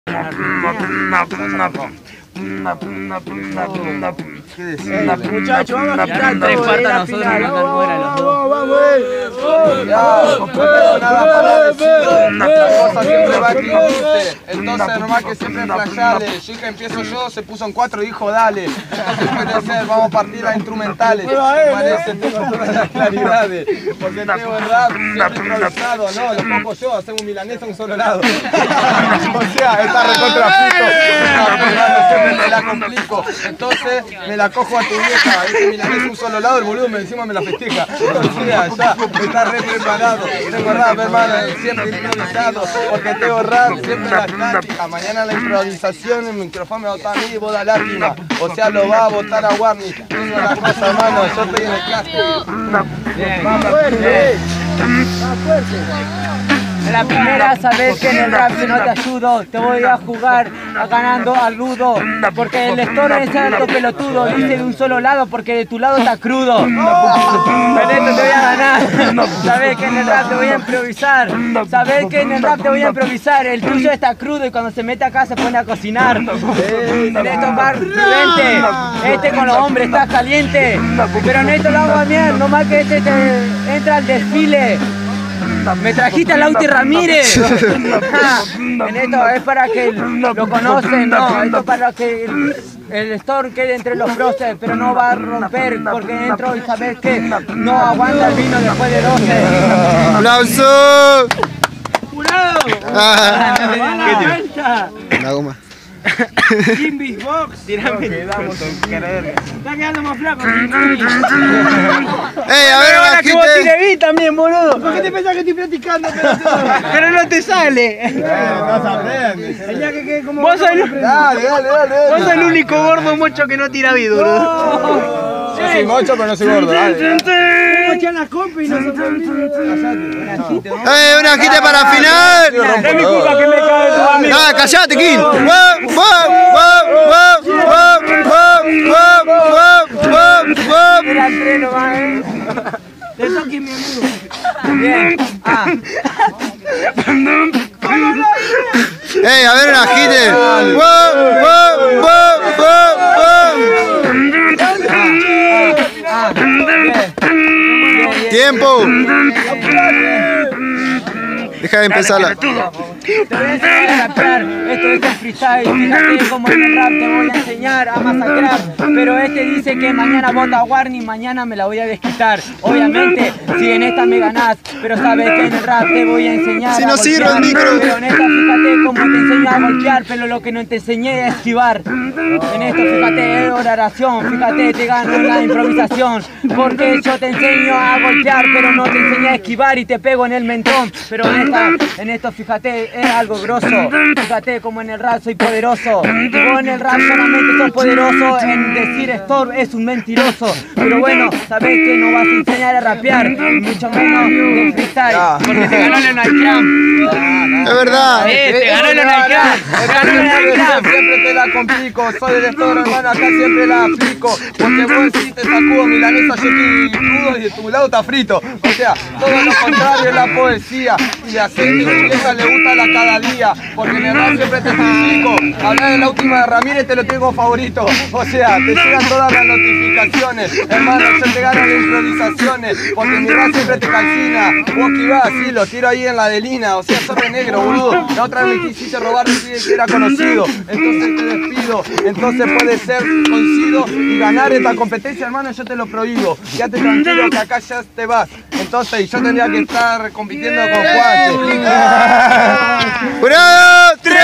Muchachos, vamos a quitar tres todo partes la nosotros, final. no nos muera los dos. La cosa siempre va a equivocarse. Entonces normal que siempre flasheale. Yo que empiezo yo, se puso en 4 y dijo dale. Entonces puede ser, vamos a partir las instrumentales. Parece, tengo todas las claridades. Porque tengo el rap siempre improvisado. No, lo pongo yo, hacemos un milanesa a un solo lado. O sea, está recontra frito. Siempre me la complico. Entonces me la cojo a tu vieja. Ese milanesa a un solo lado, el boludo encima me la festeja. O sea, ya está re preparado. Tengo rap, hermano, siempre improvisado. Porque tengo rap, siempre la táctica. Mañana la improvisación, el micrófono me va a botar a mí y vos da lástima. O sea, lo va a botar a Warney. Tengo la cosa, hermano, yo estoy en el clásico. Más fuerte, más fuerte. La primera, sabes que en el rap si no te ayudo, te voy a jugar ganando al rudo. Porque el lector es alto pelotudo, dice de un solo lado porque de tu lado está crudo. Con esto te voy a ganar. Sabes que en el rap te voy a improvisar. Sabes que en el rap te voy a improvisar. El tuyo está crudo y cuando se mete acá se pone a cocinar. En esto más prudente. Este con los hombres está caliente. Pero en esto lo hago bien, nomás que este te entra al desfile. Me trajiste al Lauti Ramírez. En esto es para que lo conocen, no, esto es para que el store quede entre los próceres, pero no va a romper porque dentro y sabes que no aguanta el vino después de 12. ¡Aplauso! ¡Jurado! ¿Qué ¡Buena vuelta! La goma. Jimmy Box. Tirame. Está quedando más flaco. ¡Ey, a ver, Ahora que vos bajite! tire vi también, boludo. ¿Por qué te pensás que estoy platicando? Pero no te sale. No se aprende. El día que quede como... Vos sos el, Dale. vos sos el único gordo mocho que no tira vi, boludo. Yo soy mocho, pero no soy gordo, dale. ¿Cómo echan las compas y no se pueden... ¡Ey, una quita para final! No es mi culpa que me cae tu amigo. ¡Ah, callate, King! Era el tren nomás, Eso que es mi amigo. Bien. ¡Ey, a ver, una quite! ¡Tiempo! Deja de empezarla. Te voy a enseñar a rapear, esto es el freestyle. Fíjate cómo en el rap te voy a enseñar a masacrar. Pero este dice que mañana vota a Warney, mañana me la voy a desquitar. Obviamente, si en esta me ganás, pero sabes que en el rap te voy a enseñar Si a no sirve el golpear. micro. Pero en esta fíjate cómo te enseño a golpear, pero lo que no te enseñé es esquivar. En esto fíjate es oración, fíjate te gano en la improvisación. Porque yo te enseño a golpear, pero no te enseñé a esquivar y te pego en el mentón. Pero en esto fíjate es algo grosso. Fíjate como en el rap soy poderoso. Y vos en el rap solamente sos poderoso. En decir Storm es un mentiroso. Pero bueno, sabés que no vas a enseñar a rapear, mucho menos de freestyle. Porque te ganó el Nightcram. Es verdad. Te ganó el Nightcram. Te ganó el Nightcram. Siempre te la complico, soy el Storm, hermano, acá siempre la aplico. Porque vos sí te sacudo milanesa, yo estoy crudo y de tu lado está frito. O sea, todo lo contrario es la poesía. Y hacer mi inglesa le gusta la cada día. Porque en el rap siempre te explico. Hablar de la última de Ramírez te lo tengo favorito. O sea, te llegan todas las notificaciones. Hermano, yo te gano las improvisaciones. Porque mi rap siempre te calcina. Vos que ibas así, lo tiro ahí en la de Lina. O sea, sos de negro, boludo. La otra vez me quisiste robar un pibe que era conocido. Entonces te despido. Entonces puede ser coincido y ganar esta competencia, hermano, yo te lo prohíbo. Quédate tranquilo que acá ya te vas. Entonces yo tendría que estar compitiendo con Juan. ¡Jurado! ¡3!